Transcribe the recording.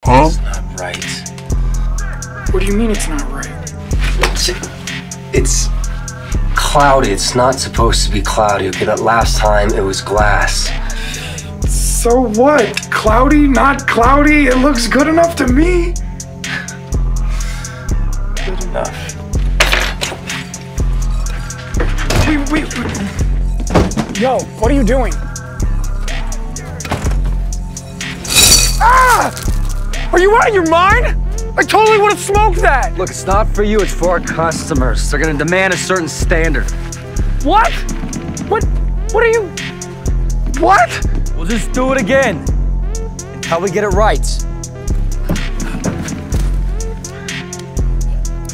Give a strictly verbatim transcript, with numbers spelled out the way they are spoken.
Huh? It's not right. What do you mean it's not right? It's, it's cloudy. It's not supposed to be cloudy. Okay, that last time it was glass. So what? Cloudy, not cloudy? It looks good enough to me. Good enough. Wait, wait, wait. Yo, what are you doing? Ah! Are you out of your mind? I totally would have smoked that! Look, it's not for you, it's for our customers. They're gonna demand a certain standard. What? What? What are you... What? We'll just do it again until we get it right.